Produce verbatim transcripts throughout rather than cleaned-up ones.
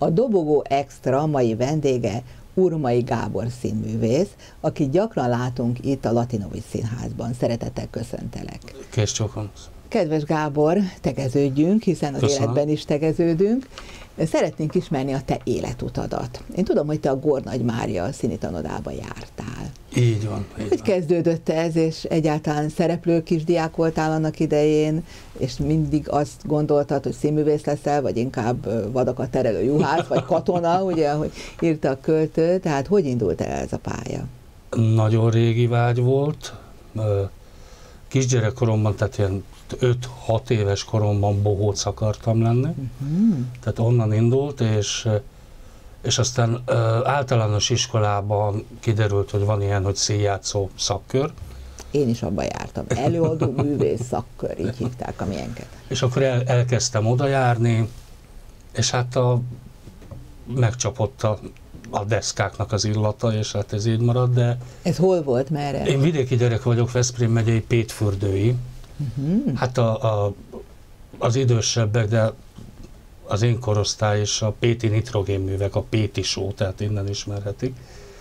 A Dobogó Extra mai vendége Urmai Gábor színművész, akit gyakran látunk itt a Latinovics Színházban. Szeretettel köszöntelek. Kész csókom. Kedves Gábor, tegeződjünk, hiszen az Köszönöm. Életben is tegeződünk. Szeretnénk ismerni a te életutadat. Én tudom, hogy te a Gornagy Mária színitanodába jártál. Így van. Így Hogy van. kezdődött ez, és egyáltalán szereplő kisdiák voltál annak idején, és mindig azt gondoltad, hogy színművész leszel, vagy inkább vadakat terelő juhász, vagy katona, ugye, ahogy írta a költő, tehát hogy indult el ez a pálya? Nagyon régi vágy volt. Kisgyerekkoromban, tehát ilyen öt-hat éves koromban bohóc akartam lenni. Uh-huh. Tehát onnan indult, és, és aztán általános iskolában kiderült, hogy van ilyen, hogy színjátszó szakkör. Én is abba jártam. Előadó művész szakkör, így hívták a miénket. És akkor el, elkezdtem oda járni, és hát a, megcsapott a, a deszkáknak az illata, és hát ez így maradt, de... Ez hol volt, merre? Én vidéki gyerek vagyok, Veszprém megyei Pétfürdői. Uh-huh. Hát a, a, az idősebbek, de az én korosztály és a Péti nitrogénművek, a Péti Show, tehát innen ismerhetik.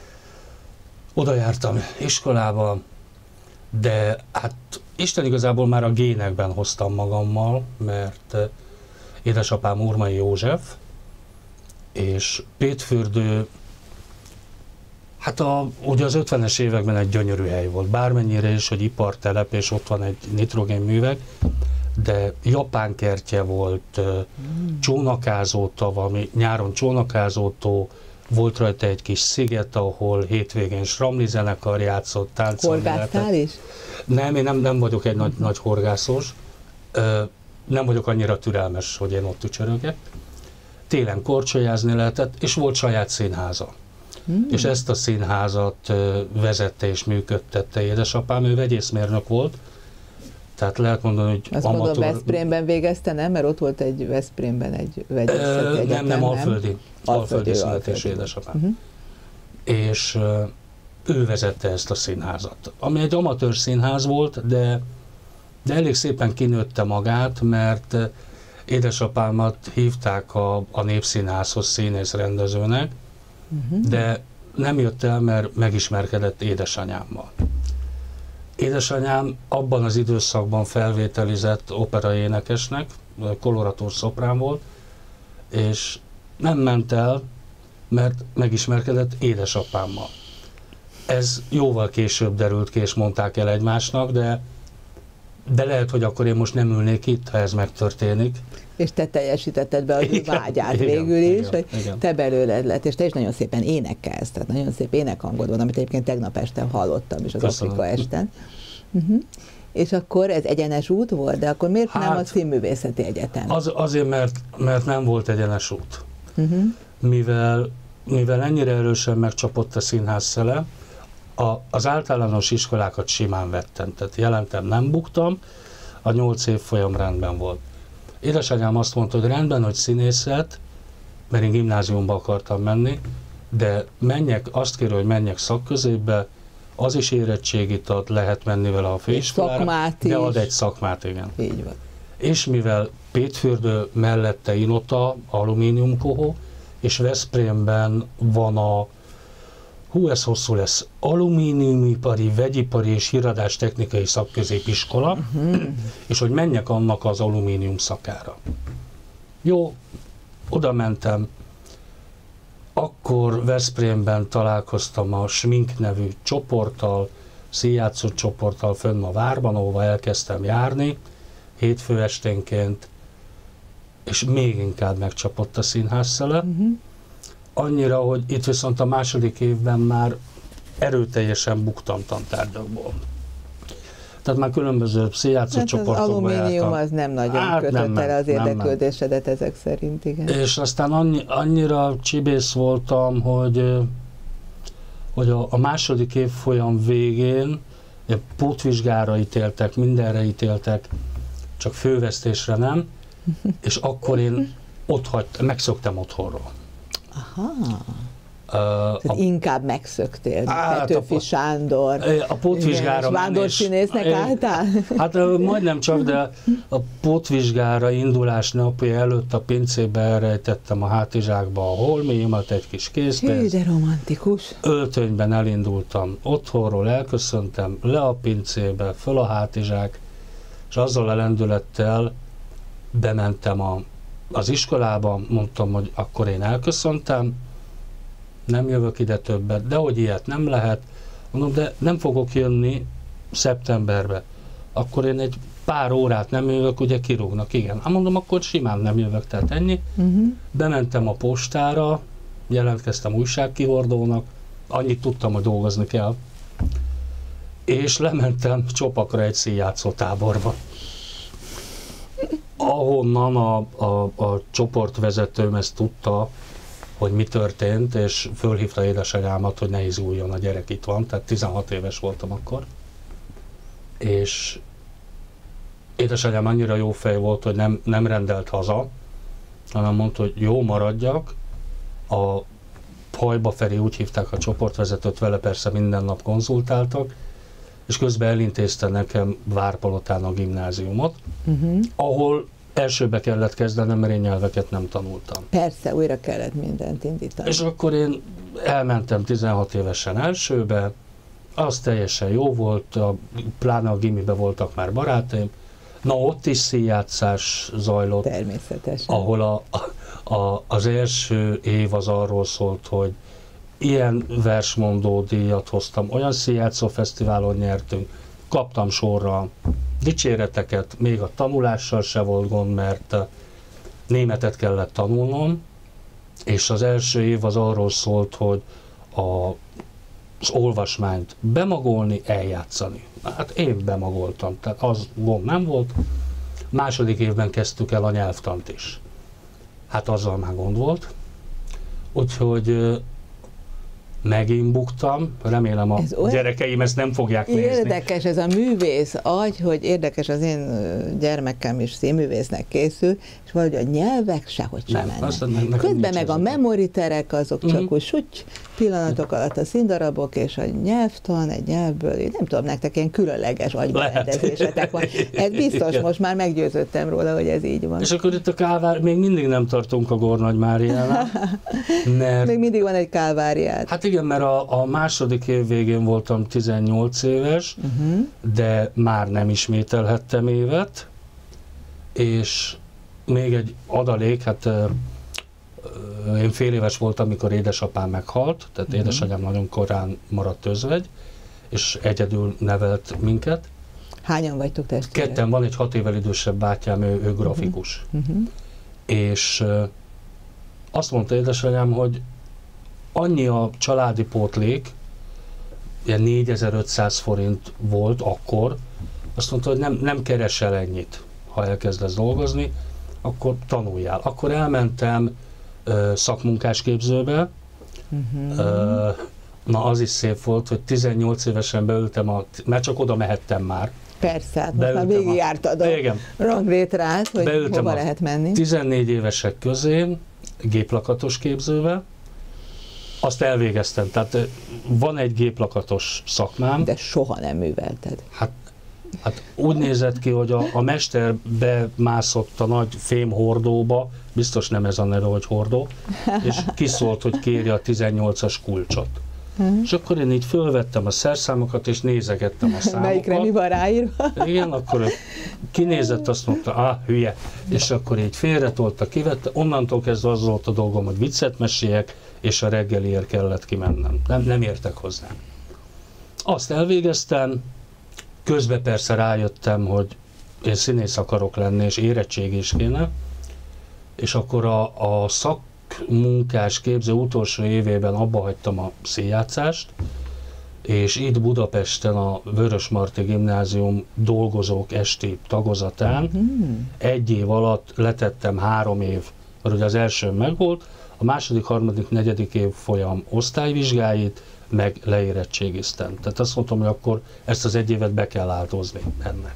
Oda jártam iskolába, de hát Isten igazából már a génekben hoztam magammal, mert édesapám Urmai József, és Pétfürdő, hát a, ugye az ötvenes években egy gyönyörű hely volt, bármennyire is, hogy ipartelep, és ott van egy nitrogénművek, de japán kertje volt, mm. csónakázóta, valami nyáron csónakázótó, volt rajta egy kis sziget, ahol hétvégén sramli zenekar játszott, táncolni lehetett. Horgásztál is? Nem, én nem, nem vagyok egy nagy, nagy horgászos, nem vagyok annyira türelmes, hogy én ott tücsörögek. Télen korcsolyázni lehetett, és volt saját színháza. Mm. És ezt a színházat vezette és működtette édesapám, ő vegyészmérnök volt, tehát lehet mondani, hogy azt amatőr... mondom, Veszprémben végezte, nem? Mert ott volt egy Veszprémben egy vegyészeti egyetem, nem, nem, alföldi, alföldi születés alföldi. édesapám. Uh-huh. És ő vezette ezt a színházat, ami egy amatőr színház volt, de, de elég szépen kinőtte magát, mert édesapámat hívták a, a Népszínházhoz színész-rendezőnek, uh-huh. de nem jött el, mert megismerkedett édesanyámmal. Édesanyám abban az időszakban felvételizett operaénekesnek, koloratúr szoprán volt, és nem ment el, mert megismerkedett édesapámmal. Ez jóval később derült ki, és mondták el egymásnak, de, de lehet, hogy akkor én most nem ülnék itt, ha ez megtörténik. És te teljesítetted be az ő vágyát igen, végül is, igen, hogy igen. te belőled lett, és te is nagyon szépen énekelsz, tehát nagyon szép énekhangod van, amit egyébként tegnap este hallottam is az Köszönöm. Afrika Esten. Uh-huh. És akkor ez egyenes út volt, de akkor miért hát, nem a Színművészeti Egyetem? Az, azért, mert, mert nem volt egyenes út. Uh-huh. Mivel, mivel ennyire erősen megcsapott a színház szele, a, az általános iskolákat simán vettem, tehát jelentem, nem buktam, a nyolc évfolyam rendben volt. Édesanyám azt mondta, hogy rendben, hogy színészet, mert én gimnáziumba akartam menni, de menjek, azt kérő, hogy menjek szakközépbe, az is érettségit ad, lehet menni vele a főiskolára, de ad egy szakmát, igen. Így van. És mivel Pétfürdő mellette Inota, alumíniumkohó, és Veszprémben van a, hú, ez hosszú lesz, alumíniumipari, vegyipari és híradástechnikai szakközépiskola, uh-huh. és hogy menjek annak az alumínium szakára. Jó, oda mentem, akkor Veszprémben találkoztam a Smink nevű csoporttal, színjátszó csoporttal fönn a várban, ahova elkezdtem járni, hétfő esténként, és még inkább megcsapott a színház szele. Uh-huh. Annyira, hogy itt viszont a második évben már erőteljesen buktam tantárgyakból. Tehát már különböző színjátszó hát csoportokba jártam. Az alumínium az nem nagyon hát kötött el az érdeklődésedet nem. ezek szerint, igen. És aztán annyi, annyira csibész voltam, hogy, hogy a, a második évfolyam végén pótvizsgára ítéltek, mindenre ítéltek, csak fővesztésre nem, és akkor én ott hagytam, megszöktem otthonról. Aha. Tehát a, inkább megszöktél, hát Petőfi a, Sándor. A pótvizsgára vándorszínésznek álltál? Hát majdnem csak, de a pótvizsgára indulás napja előtt a pincébe elrejtettem a hátizsákba a holméimat, egy kis készpénzt. Hű, de romantikus. Öltönyben elindultam otthonról, elköszöntem, le a pincébe, föl a hátizsák, és azzal a lendülettel bementem a, az iskolába, mondtam, hogy akkor én elköszöntem, nem jövök ide többet, de hogy ilyet nem lehet, mondom, de nem fogok jönni szeptemberbe, akkor én egy pár órát nem jövök, ugye kirúgnak, igen. Hát mondom, akkor simán nem jövök, tehát ennyi. Uh-huh. Bementem a postára, jelentkeztem újságkihordónak, annyit tudtam, hogy dolgozni kell, és lementem Csopakra egy színjátszó táborba, ahonnan a, a, a csoportvezetőm ezt tudta, hogy mi történt, és fölhívta édesanyámat, hogy ne izguljon, a gyerek itt van, tehát tizenhat éves voltam akkor. És édesanyám annyira jó fej volt, hogy nem, nem rendelt haza, hanem mondta, hogy jó, maradjak. A Hajba Feri, úgy hívták a csoportvezetőt, vele persze minden nap konzultáltak, és közben elintézte nekem Várpalotán a gimnáziumot, uh-huh. ahol elsőbe kellett kezdenem, mert én nyelveket nem tanultam. Persze, újra kellett mindent indítani. És akkor én elmentem tizenhat évesen elsőbe, az teljesen jó volt, a, pláne a gimibe voltak már barátaim. Na, ott is színjátszás zajlott. Természetesen. Ahol a, a, az első év az arról szólt, hogy ilyen versmondó díjat hoztam, olyan színjátszó fesztiválon nyertünk, kaptam sorra dicséreteket, még a tanulással se volt gond, mert németet kellett tanulnom, és az első év az arról szólt, hogy a, az olvasmányt bemagolni, eljátszani. Hát én bemagoltam, tehát az gond nem volt. Második évben kezdtük el a nyelvtant is. Hát azzal már gond volt. Úgyhogy megint buktam, remélem a ez gyerekeim ezt nem fogják nézni. Érdekes ez a művész agy, hogy érdekes, az én gyermekem is színművésznek készül, és valahogy a nyelvek sehogy sem mennek. Közben meg a memoriterek azok csak uh-huh. úgy suty pillanatok alatt a színdarabok, és a nyelvtan egy nyelvből, én nem tudom, nektek ilyen különleges agyberendezésetek van. Ez biztos, igen. Most már meggyőződtem róla, hogy ez így van. És akkor itt a Kálvár, még mindig nem tartunk a Gornagy Máriánál. Mert... Még mindig van egy Kálváriád. Hát igen, mert a, a második év végén voltam tizennyolc éves, uh-huh. de már nem ismételhettem évet, és még egy adalék, hát uh, én fél éves voltam, amikor édesapám meghalt, tehát uh-huh. édesanyám nagyon korán maradt özvegy, és egyedül nevelt minket. Hányan vagytok testvérek? Ketten, van egy hat évvel idősebb bátyám, ő, ő grafikus. Uh-huh. És uh, azt mondta édesanyám, hogy annyi a családi pótlék, ilyen négyezer-ötszáz forint volt akkor, azt mondta, hogy nem, nem keresel ennyit, ha elkezdesz dolgozni, akkor tanuljál. Akkor elmentem ö, szakmunkásképzőbe, uh-huh. ö, na az is szép volt, hogy tizennyolc évesen beültem, a, mert csak oda mehettem már. Persze, hát most már végigjártad a ranglétrát, hogy beültem hova lehet menni. tizennégy évesek közé géplakatos képzőbe, azt elvégeztem, tehát van egy géplakatos szakmám. De soha nem művelted. Hát, hát úgy nézett ki, hogy a, a mester bemászott a nagy fémhordóba, biztos nem ez a neve, hogy hordó, és kiszólt, hogy kérje a tizennyolcas kulcsot. Hmm. És akkor én így fölvettem a szerszámokat, és nézegettem a számokat. Melyikre mi van ráírva? Igen, akkor kinézett, azt mondta, ah, hülye. És akkor így félretolta, kivette. Onnantól kezdve az volt a dolgom, hogy viccet meséljek, és a reggeliért kellett kimennem. Nem, nem értek hozzá. Azt elvégeztem, közben persze rájöttem, hogy én színész akarok lenni, és érettség is kéne, és akkor a, a szakmunkás képző utolsó évében abba hagytam a színjátszást, és itt Budapesten a Vörösmarty Gimnázium dolgozók esti tagozatán mm-hmm. egy év alatt letettem három év, mert ugye az első megvolt, a második, harmadik, negyedik év folyam osztályvizsgáit, meg leérettségiztem. Tehát azt mondtam, hogy akkor ezt az egy évet be kell áldozni ennek.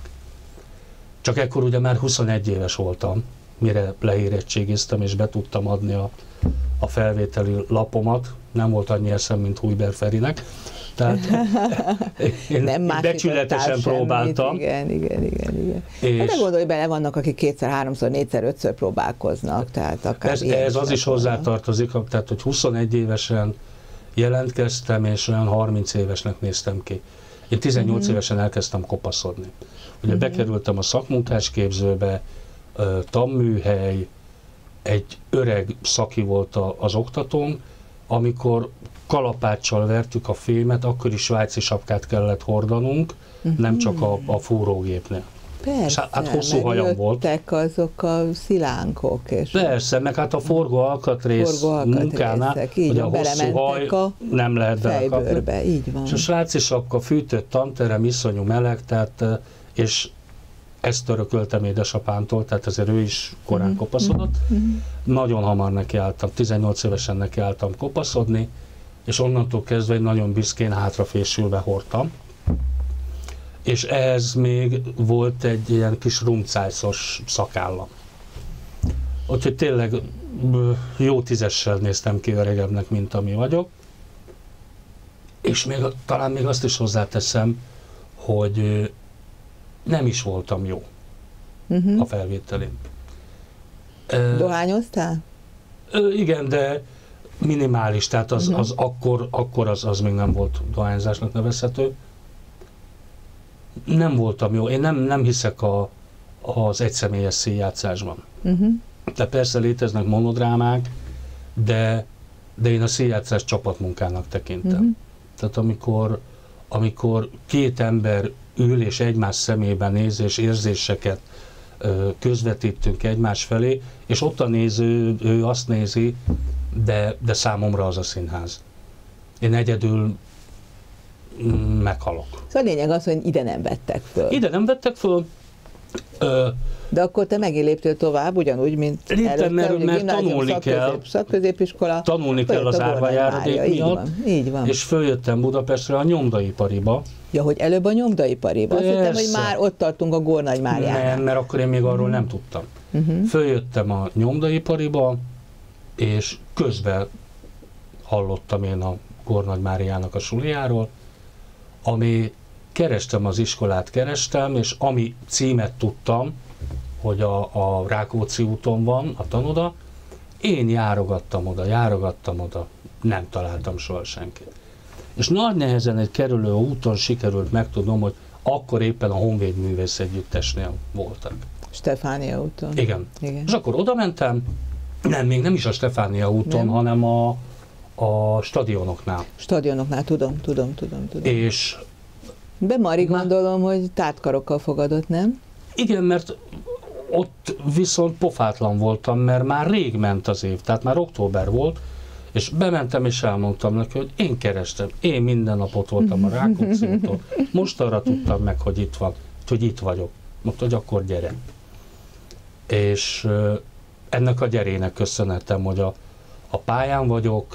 Csak ekkor ugye már huszonegy éves voltam, mire leérettségiztem, és be tudtam adni a, a felvételi lapomat, nem volt annyi eszem, mint Hujber Ferinek. Tehát én nem becsületesen próbáltam. Igen, igen, igen. igen. És de gondolj bele, vannak, akik kétszer, háromszor, négyszer, ötször próbálkoznak. Tehát akár ez, ez az is hozzátartozik, tehát hogy huszonegy évesen jelentkeztem, és olyan harminc évesnek néztem ki. Én tizennyolc uh-huh. évesen elkezdtem kopaszodni. Ugye uh-huh. bekerültem a szakmunkásképzőbe, tanműhely, egy öreg szaki volt az oktatóm, amikor kalapáccsal vertük a fémet, akkor is svájci sapkát kellett hordanunk, uh-huh. nem csak a, a fúrógépnél. Persze, hát hosszú hajam volt. Azok a szilánkok. És Persze, meg hát a forgó alkatrész munkánál, hogy a hosszú haj a nem lehet belekapni. Így van. És a svájci sapka fűtött tanterem, iszonyú meleg, tehát, és ezt örököltem édesapámtól, tehát ezért ő is korán uh-huh. kopaszodott. Uh-huh. Nagyon hamar nekiálltam, tizennyolc évesen nekiálltam kopaszodni, és onnantól kezdve nagyon büszkén hátrafésülve hordtam. És ehhez még volt egy ilyen kis rumcájszos szakállam. Úgyhogy tényleg jó tízessel néztem ki öregebbnek, mint ami vagyok. És még, talán még azt is hozzáteszem, hogy nem is voltam jó uh-huh. a felvételén. Dohányoztál? Igen, de minimális, tehát az, uh-huh. az akkor, akkor az, az még nem volt dohányzásnak nevezhető. Nem voltam jó. Én nem, nem hiszek a, az egyszemélyes színjátszásban. Uh-huh. De persze léteznek monodrámák, de, de én a színjátszást csapatmunkának tekintem. Uh-huh. Tehát amikor, amikor két ember ül és egymás szemébe néz, és érzéseket ö, közvetítünk egymás felé, és ott a néző, ő azt nézi, de, de számomra az a színház. Én egyedül meghalok. Szóval a lényeg az, hogy ide nem vettek föl. Ide nem vettek föl. Ö, De akkor te megint léptél tovább, ugyanúgy, mint léptem, előtte, mert, ugye mert tanulni kell. Szakközépiskola. Tanulni kell az árvajáradék miatt. Így van, így van. És följöttem Budapestre a nyomdaipariba. Ja, hogy előbb a nyomdaipariba. Azt hittem, hogy már ott tartunk a Gornagy Máriánál. Nem, mert akkor én még arról nem tudtam. Uh-huh. Följöttem a nyomdaipariba, és közben hallottam én a Gornagy Máriának a sulijáról, ami kerestem az iskolát, kerestem, és ami címet tudtam, hogy a, a Rákóczi úton van a tanoda, én járogattam oda, járogattam oda, nem találtam soha senkit. És nagy nehezen egy kerülő úton sikerült megtudnom, hogy akkor éppen a Honvéd Művész Együttesnél voltak. Stefánia úton. Igen. Igen. És akkor oda mentem, nem, még nem is a Stefánia úton, nem. hanem a, a stadionoknál. Stadionoknál, tudom, tudom, tudom. tudom. És de Mari, gondolom, hogy tártkarokkal fogadott, nem? Igen, mert ott viszont pofátlan voltam, mert már rég ment az év, tehát már október volt, és bementem és elmondtam neki, hogy én kerestem, én minden nap ott voltam a Rákóczi úton, most arra tudtam meg, hogy itt van, hogy itt vagyok. Mondta, hogy akkor gyere. És ennek a gyerének köszönhetem, hogy a, a pályán vagyok,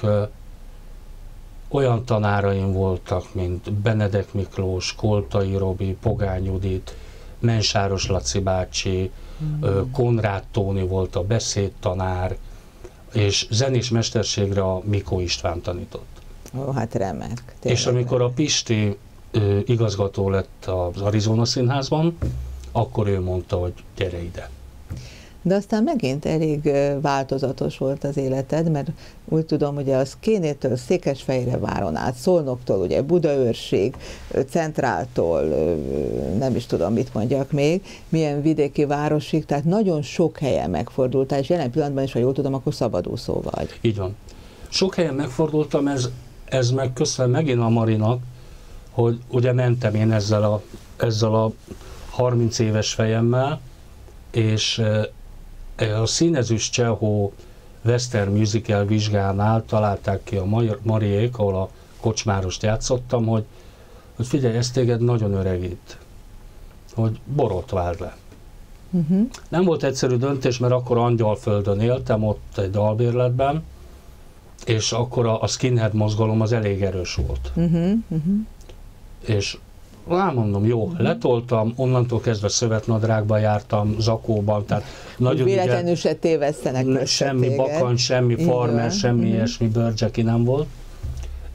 olyan tanáraim voltak, mint Benedek Miklós, Koltai Robi, Pogány Judit, Mensáros Laci bácsi, mm. Konrád Tóni volt a beszédtanár, és zenés mesterségre a Mikó István tanított. Ó, hát remek. És amikor a Pisti ö, igazgató lett az Arizona Színházban, akkor ő mondta, hogy gyere ide. De aztán megint elég változatos volt az életed, mert úgy tudom, hogy az Kénétől Székesfehérváron át, Szolnoktól, ugye Budaörsig, Centráltól, nem is tudom, mit mondjak még, milyen vidéki városig, tehát nagyon sok helyen megfordultál, és jelen pillanatban is, ha jól tudom, akkor szabadúszó vagy. Így van. Sok helyen megfordultam, ez, ez meg köszön megint a Marinak, hogy ugye mentem én ezzel a, ezzel a harminc éves fejemmel, és a Színezüst Csehó Western Musical vizsgánál találták ki a Mariék, ahol a Kocsmárost játszottam, hogy, hogy figyelj, ez téged nagyon öregít, hogy borotváld le. Uh-huh. Nem volt egyszerű döntés, mert akkor Angyalföldön éltem, ott egy albérletben, és akkor a, a skinhead mozgalom az elég erős volt. Uh-huh. Uh-huh. És mondom, jó, uh-huh. letoltam, onnantól kezdve szövetnadrágban jártam, zakóban, tehát nagyon véletlenül se tévesztenek. Semmi bakancs, semmi farmer, semmi uh-huh. ilyesmi bőrcseki nem volt.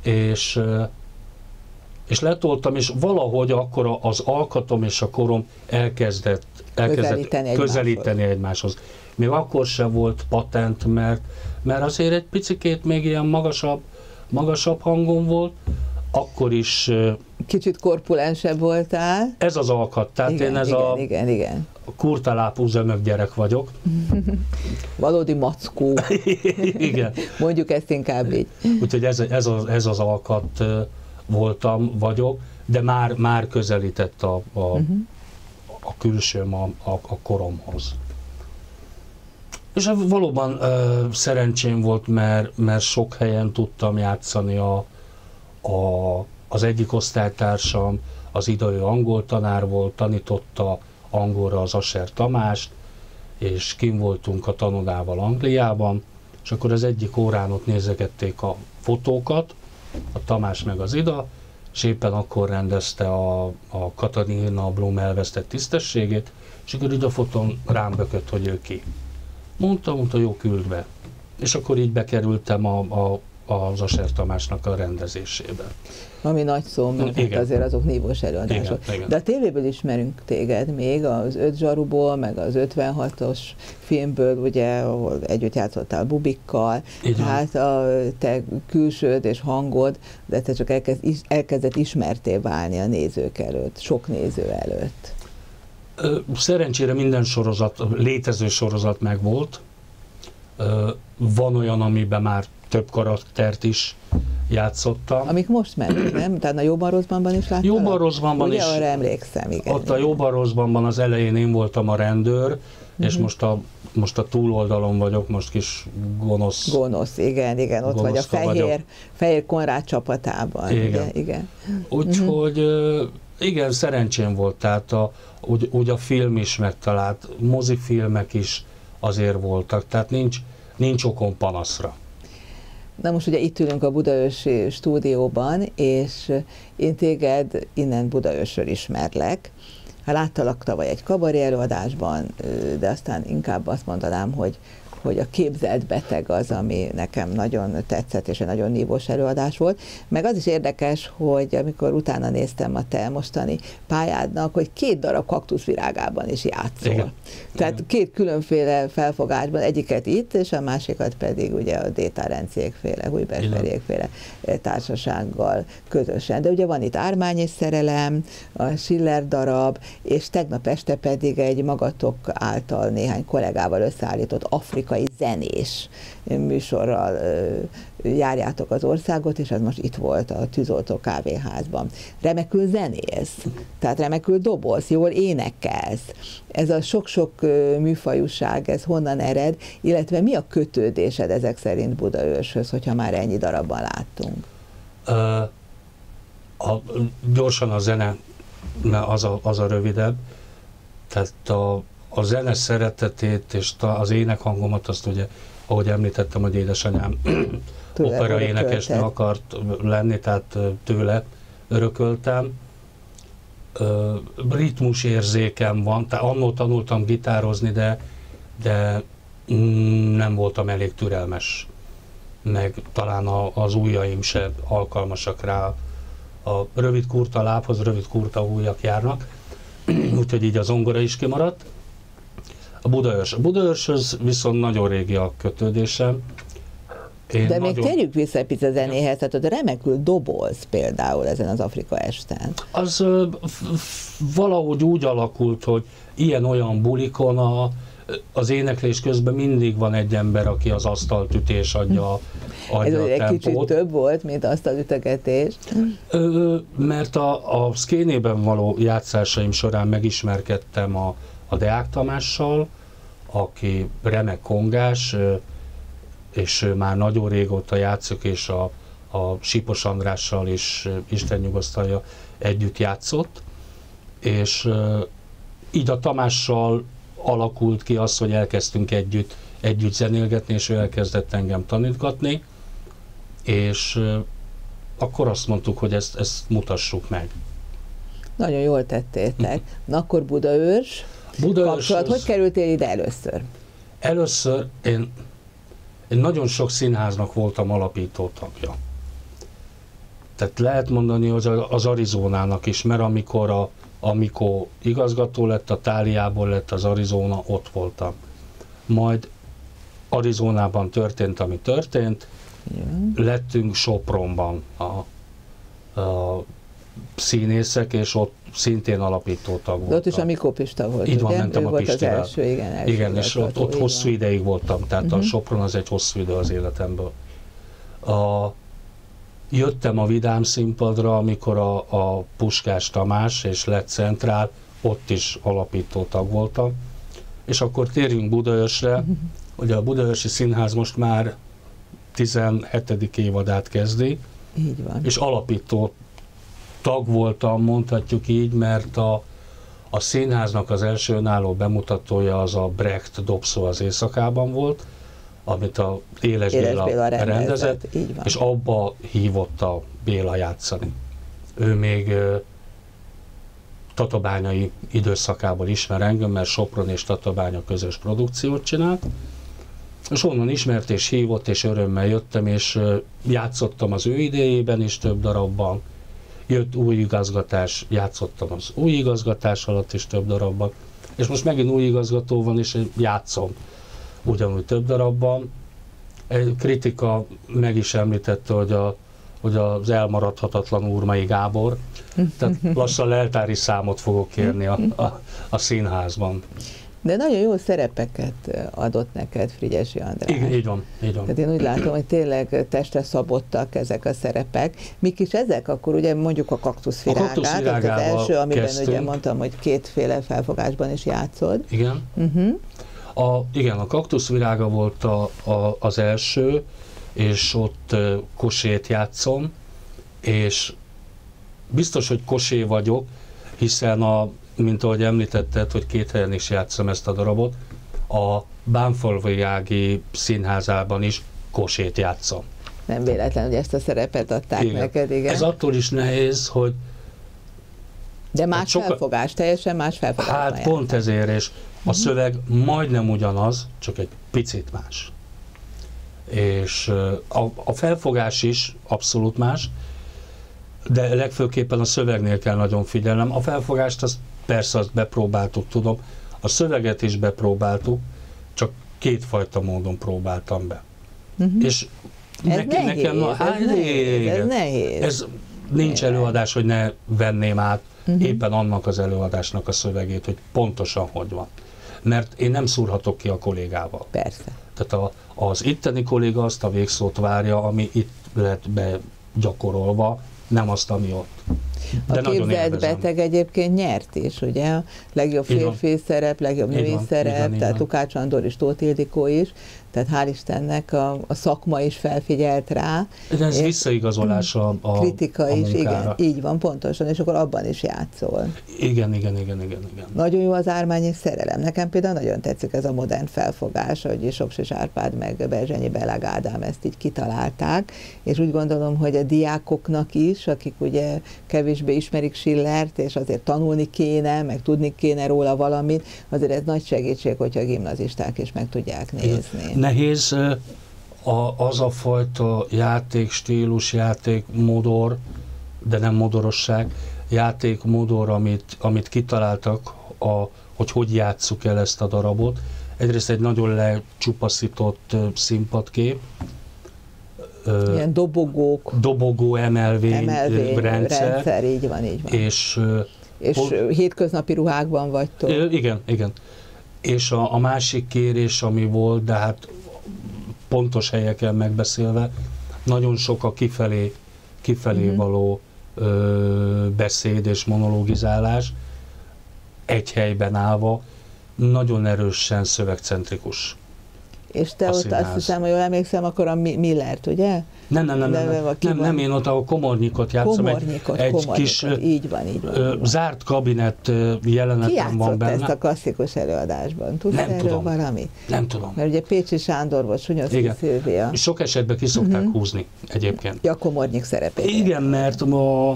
és, és letoltam, és valahogy akkor az alkatom és a korom elkezdett, elkezdett közelíteni, közelíteni egymáshoz. Még akkor sem volt patent, mert, mert azért egy picikét még ilyen magasabb, magasabb hangon volt, akkor is... Kicsit korpulensebb voltál. Ez az alkat, tehát igen, én ez igen, a igen, igen. kurtalápú zömök gyerek vagyok. Valódi mackó. Igen. Mondjuk ezt inkább így. Úgyhogy ez, ez, az, ez az alkat voltam, vagyok, de már, már közelített a, a, uh-huh. a külsőm a, a, a koromhoz. És valóban uh, szerencsém volt, mert, mert sok helyen tudtam játszani a, a, az egyik osztálytársam, az idő angol tanár volt, tanította angolra az Asser Tamást, és kim voltunk a tanodával Angliában, és akkor az egyik órán ott nézegették a fotókat, a Tamás meg az Ida, és éppen akkor rendezte a, a Katarina Blum elvesztett tisztességét, és akkor így a fotón rám bökött, hogy ő ki. Mondta, mondta, jó, küld be. És akkor így bekerültem a, a, az Asser Tamásnak a rendezésébe. Ami nagy szó, mert hát azért azok nívós előadások. Igen, igen. De a tévéből ismerünk téged még, az öt zsaruból, meg az ötvenhatos filmből, ugye, ahol együtt játszottál Bubikkal, igen. Tehát a te külsőd és hangod, de te csak elkezd, elkezdett ismerté válni a nézők előtt, sok néző előtt. Szerencsére minden sorozat, létező sorozat megvolt. Van olyan, amiben már több karaktert is játszottam. Amik most mennek, nem? Tehát a Jóban Rosszbanban is láttalak? Jóban Rosszbanban is. Ugye, arra emlékszem, igen. Ott a Jóban Rosszbanban az elején én voltam a rendőr, uh-huh. és most a, most a túloldalon vagyok, most kis gonosz. Gonosz, igen, igen. Ott vagy a Fehér, Fehér Konrád csapatában. Igen. Ugye, igen. Úgyhogy uh-huh. igen, szerencsém volt, tehát a, úgy, úgy a film is megtalált, mozifilmek is azért voltak, tehát nincs, nincs okom panaszra. Na most ugye itt ülünk a Budaörsi stúdióban, és én téged innen Budaörsről ismerlek. Hát láttalak tavaly egy kabaré előadásban, de aztán inkább azt mondanám, hogy hogy a Képzelt beteg az, ami nekem nagyon tetszett, és egy nagyon nívós előadás volt. Meg az is érdekes, hogy amikor utána néztem a te mostani pályádnak, hogy két darab kaktuszvirágában is játszol. Igen. Tehát Igen. két különféle felfogásban, egyiket itt, és a másikat pedig ugye a Détár Encékféle, Újberg-Feriékféle társasággal közösen. De ugye van itt Ármány és szerelem, a Schiller darab, és tegnap este pedig egy magatok által néhány kollégával összeállított Afrika zenés műsorral járjátok az országot, és ez most itt volt a Tűzoltó kávéházban. Remekül zenész, tehát remekül dobolsz, jól énekelsz. Ez a sok-sok műfajúság, ez honnan ered, illetve mi a kötődésed ezek szerint Budaörshöz, hogyha már ennyi darabban láttunk? Uh, a, gyorsan a zene, az a, az a rövidebb, tehát a a zene szeretetét és az énekhangomat, azt ugye, ahogy említettem, hogy édesanyám opera énekesnő akart lenni, tehát tőle örököltem. Ritmus érzékem van, tehát annól tanultam gitározni, de, de nem voltam elég türelmes, meg talán az ujjaim se alkalmasak rá. A rövid kurta lábhoz rövid kurta ujjak járnak, úgyhogy így a zongora is kimaradt. A Budaörs. A Budaörshöz viszont nagyon régi a kötődésem. Én De nagyon... még térjük vissza egy picit a zenéhez, tehát ott remekül dobolsz például ezen az Afrika esten. Az ö, valahogy úgy alakult, hogy ilyen-olyan bulikon a, az éneklés közben mindig van egy ember, aki az asztaltütés adja, adja Ez a egy tempót. kicsit több volt, mint asztalütögetés. Ö, mert a, a szkénében való játszásaim során megismerkedtem a a Deák Tamással, aki remek kongás, és már nagyon régóta játszik, és a, a Sipos Andrással is, Isten nyugosztalja, együtt játszott, és így a Tamással alakult ki az, hogy elkezdtünk együtt, együtt zenélgetni, és ő elkezdett engem tanítgatni, és akkor azt mondtuk, hogy ezt, ezt mutassuk meg. Nagyon jól tettétek. Na akkor Budaörs, kapcsolat, hogy kerültél ide először? Először én, én nagyon sok színháznak voltam alapító tagja. Tehát lehet mondani, hogy az Arizonának is, mert amikor, a, amikor igazgató lett, a Tháliából lett az Arizona, ott voltam. Majd Arizonában történt, ami történt, igen. Lettünk Sopronban a, a színészek, és ott szintén alapító tag voltam. De ott is a Mikó Pista volt, így van, ugye? mentem ő a volt Pistivel. Az első, igen, első igen, és ott, ott hosszú van. Ideig voltam, tehát uh-huh. a Sopron az egy hosszú idő az életemből. A, jöttem a Vidám színpadra, amikor a, a Puskás Tamás és lett Centrál, ott is alapító tag voltam. És akkor térjünk Budaörsre, uh-huh. ugye a Budaörsi Színház most már tizenhetedik évadát kezdi, így van. És alapító tag voltam, mondhatjuk így, mert a, a színháznak az első önálló bemutatója az a Brecht Dobszó az éjszakában volt, amit a Éles, Éles Béla, Béla rendezett, rendezett és abba hívott a Béla játszani. Ő még uh, tatabányai időszakából ismer engem, mert Sopron és Tatabánya közös produkciót csinált, és onnan ismert és hívott, és örömmel jöttem, és uh, játszottam az ő idejében is több darabban. Jött új igazgatás, játszottam az új igazgatás alatt is több darabban, és most megint új igazgató van, és játszom ugyanúgy több darabban. Egy kritika meg is említette, hogy, a, hogy az elmaradhatatlan Úrmai Gábor, tehát lassan leltári számot fogok kérni a, a, a színházban. De nagyon jó szerepeket adott neked Frigyesi András. Igen, így van, így van. Tehát én úgy látom, hogy tényleg testre szabottak ezek a szerepek. Mik is ezek? Akkor ugye mondjuk a Kaktuszvirágát, az első, amiben kezdtünk. Ugye mondtam, hogy kétféle felfogásban is játszod. Igen. Uh-huh. A, igen, a Kaktuszvirága volt a, a, az első, és ott uh, Kosét játszom, és biztos, hogy Kosé vagyok, hiszen a mint ahogy említetted, hogy két helyen is játszom ezt a darabot, a Bánfalvi Ági Színházában is Kosét játszom. Nem véletlen, hogy ezt a szerepet adták igen. neked, igen. Ez attól is nehéz, hogy... De más soka... felfogás, teljesen más felfogás. Hát pont ezért, és a uh-huh. szöveg majdnem ugyanaz, csak egy picit más. És a, a felfogás is abszolút más, de legfőképpen a szövegnél kell nagyon figyelnem. A felfogást azt persze azt bepróbáltuk, tudom, a szöveget is bepróbáltuk, csak kétfajta módon próbáltam be. Uh-huh. És ez neki, nehéz, nekem, ez, hát, nehéz, ez nehéz. Ez nincs előadás, hogy ne venném át uh-huh. éppen annak az előadásnak a szövegét, hogy pontosan hogy van. Mert én nem szúrhatok ki a kollégával. Persze. Tehát a, az itteni kolléga azt a végszót várja, ami itt lett begyakorolva, nem azt, ami ott. De a Képzelt beteg egyébként nyert is, ugye? A legjobb férfi szerep, legjobb női szerep, tehát Lukács Andor és Tóth Ildikó is, tehát hál' Istennek a, a szakma is felfigyelt rá. De ez visszaigazolás a, a kritika a is, munkára. Igen, így van, pontosan, és akkor abban is játszol. Igen, igen, igen, igen, igen. Nagyon jó az Ármány és szerelem. Nekem például nagyon tetszik ez a modern felfogás, hogy Sopsis Árpád meg Berzsenyi Beleg Ádám ezt így kitalálták, és úgy gondolom, hogy a diákoknak is, akik ugye kevésbé ismerik Schillert, és azért tanulni kéne, meg tudni kéne róla valamit, azért ez nagy segítség, hogyha a gimnazisták is meg tudják nézni. Nehéz a, az a fajta játékstílus, játékmodor, de nem modorosság, játékmodor, amit, amit kitaláltak, a, hogy hogy játsszuk el ezt a darabot. Egyrészt egy nagyon lecsupaszított színpadkép, ilyen dobogók, dobogó emelvény, emelvény rendszer, rendszer, így van, így van. És, és hol, hétköznapi ruhákban vagytok. Igen, igen. És a, a másik kérés, ami volt, de hát pontos helyeken megbeszélve, nagyon sok a kifelé, kifelé uh-huh. való ö, beszéd és monologizálás, egy helyben állva, nagyon erősen szövegcentrikus. És te ott színház. Azt hiszem, hogy jól emlékszem, akkor a Millert, ugye? Nem, nem, nem, nem, nem, nem, nem én ott a Komornyikot játszom, Komornyikot, egy, egy Komornyikot, kis így van, így van, ö, zárt kabinet jelenetem van benne. Ki ezt a klasszikus előadásban? Tudsz nem erről tudom. valamit? Nem tudom. Mert ugye Pécsi Sándor volt, Sunyoszki Szilvia. Sok esetben ki szokták uh-huh. húzni egyébként. Ja, Komornyik szerepét. Igen, mert ma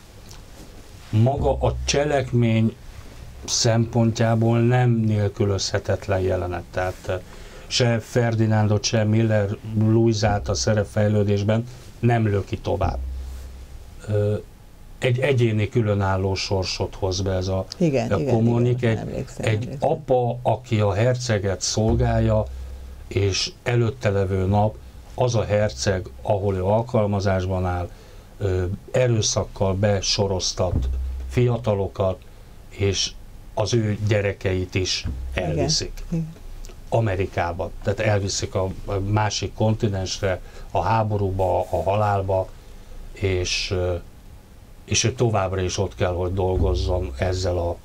maga a cselekmény szempontjából nem nélkülözhetetlen jelenet. Tehát se Ferdinándot, se Miller Luisát a szerepfejlődésben nem löki tovább. egy egyéni különálló sorsot hoz be ez a, igen, a igen, kommunik, igen, egy, emlékszem, egy emlékszem. apa, aki a herceget szolgálja, és előtte levő nap az a herceg, ahol ő alkalmazásban áll, erőszakkal besoroztat fiatalokat, és az ő gyerekeit is elviszik. Igen. Amerikába, tehát elviszik a másik kontinensre, a háborúba, a halálba, és, és ő továbbra is ott kell, hogy dolgozzon ezzel a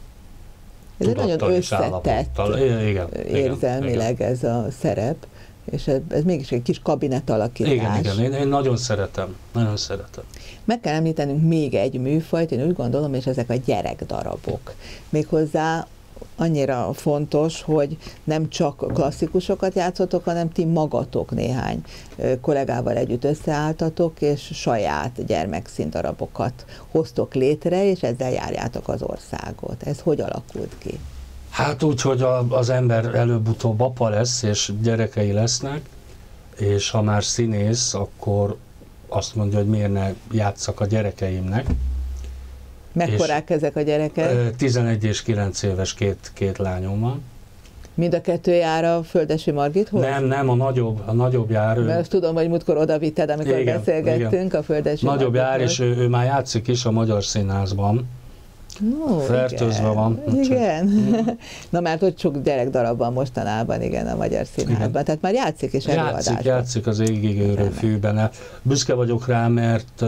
ez egy nagyon összetett, igen, érzelmileg igen. ez a szerep, és ez, ez mégis egy kis kabinett alakítás. Igen, igen, én, én nagyon szeretem, nagyon szeretem. Meg kell említenünk még egy műfajt, én úgy gondolom, és ezek a gyerekdarabok. Méghozzá annyira fontos, hogy nem csak klasszikusokat játszotok, hanem ti magatok néhány kollégával együtt összeálltatok, és saját gyermekszíndarabokat hoztok létre, és ezzel járjátok az országot. Ez hogy alakult ki? Hát úgy, hogy a, az ember előbb-utóbb apa lesz, és gyerekei lesznek, és ha már színész, akkor azt mondja, hogy miért ne játsszak a gyerekeimnek. Mekkorák ezek a gyerekek? tizenegy és kilenc éves két, két lányom van. Mind a kettő jár a Földessy Margithoz? Nem, nem, a nagyobb, a nagyobb jár. Mert azt tudom, hogy múltkor oda vitted, amikor igen, beszélgettünk igen. a Földessy Nagyobb Margithoz. jár, és ő, ő már játszik is a Magyar Színházban. No, fertőzve igen. van. Igen. Na mert ott sok gyerekdarab van mostanában, igen, a Magyar Színházban. Igen. Tehát már játszik és előadásban. Játszik, játszik az Égigőrő fűben. Büszke vagyok rá, mert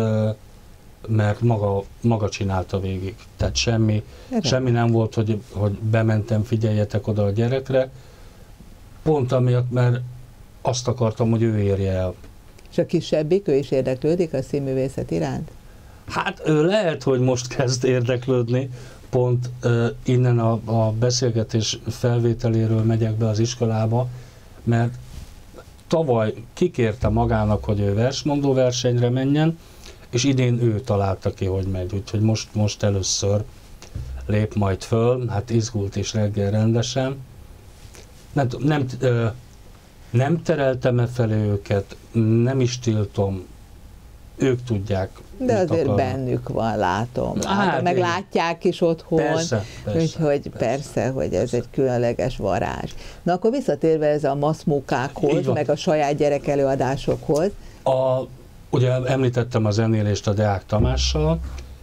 mert maga, maga csinálta végig. Tehát semmi, semmi nem volt, hogy, hogy bementem, figyeljetek oda a gyerekre. Pont amiatt, mert azt akartam, hogy ő érje el. És a kisebbik, ő is érdeklődik a színművészet iránt? Hát ő lehet, hogy most kezd érdeklődni, pont uh, innen a, a beszélgetés felvételéről megyek be az iskolába, mert tavaly kikérte magának, hogy ő versmondó versenyre menjen, és idén ő találta ki, hogy megy, úgyhogy most, most először lép majd föl, hát izgult is reggel rendesen. Nem, nem, ö, nem tereltem-e felé őket, nem is tiltom, ők tudják. De azért akarnak. Bennük van, látom. Hát, meg látják is otthon, persze, persze, úgyhogy persze. persze, hogy ez egy különleges varázs. Na akkor visszatérve ez a maszmókákhoz, meg a saját gyerekelőadásokhoz. A Ugye említettem a zenélést a Deák Tamással,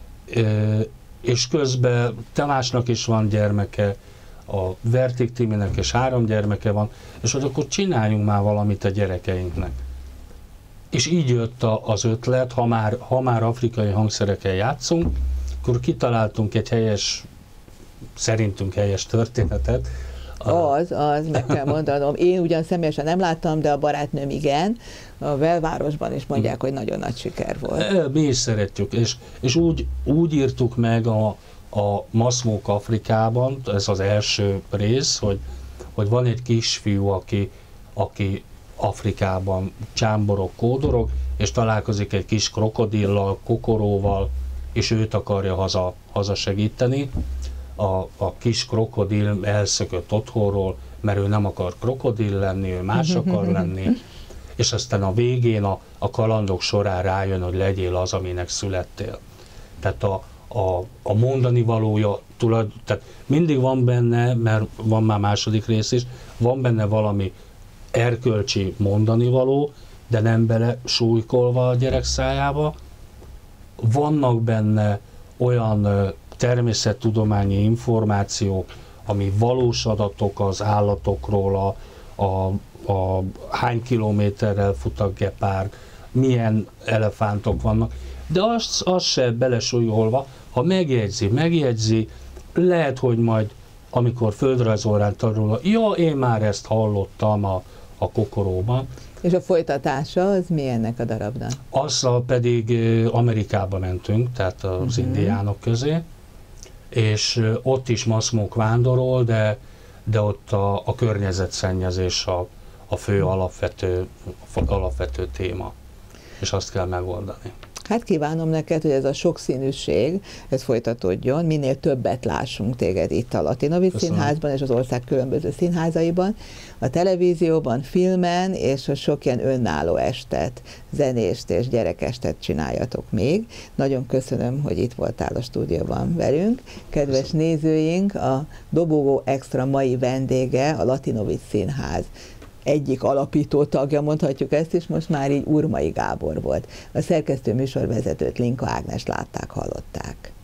és közben Tamásnak is van gyermeke, a Vertik Timinek is három gyermeke van, és hogy akkor csináljunk már valamit a gyerekeinknek. És így jött az ötlet, ha már, ha már afrikai hangszerekkel játszunk, akkor kitaláltunk egy helyes, szerintünk helyes történetet. Az, az, meg kell mondanom. Én ugyan személyesen nem láttam, de a barátnőm igen. A Belvárosban is mondják, hogy nagyon nagy siker volt. Mi is szeretjük, és, és úgy, úgy írtuk meg a, a Maszmók Afrikában, ez az első rész, hogy, hogy van egy kisfiú, aki, aki Afrikában csámborog, kódorog, és találkozik egy kis krokodillal, kokoróval, és őt akarja haza, haza segíteni. A, a kis krokodil elszökött otthonról, mert ő nem akar krokodil lenni, ő más akar lenni, és aztán a végén a, a kalandok során rájön, hogy legyél az, aminek születtél. Tehát a, a, a mondani valója, tulaj, tehát mindig van benne, mert van már második rész is, van benne valami erkölcsi mondani való, de nem bele súlykolva a gyerek szájába. Vannak benne olyan természettudományi információk, ami valós adatok az állatokról, a, a, a hány kilométerrel fut a gepárd, milyen elefántok vannak, de az, az se belesúlyolva, ha megjegyzi, megjegyzi, lehet, hogy majd amikor földrajzórán tanul, ja, én már ezt hallottam a, a kokoróban. És a folytatása az mi ennek a darabnak? Azzal pedig Amerikába mentünk, tehát az uh-huh. indiánok közé, és ott is maszmók vándorol, de, de ott a, a környezetszennyezés a, a fő alapvető, alapvető téma, és azt kell megoldani. Hát kívánom neked, hogy ez a sokszínűség, ez folytatódjon, minél többet lássunk téged itt a Latinovic Színházban és az ország különböző színházaiban, a televízióban, filmen, és a sok ilyen önálló estet, zenést és gyerekestet csináljatok még. Nagyon köszönöm, hogy itt voltál a stúdióban velünk. Kedves köszönöm. Nézőink, a Dobogó Extra mai vendége a Latinovic Színház egyik alapító tagja, mondhatjuk ezt is, most már így Urmai Gábor volt. A szerkesztő műsorvezetőt Linka Ágnes látták, hallották.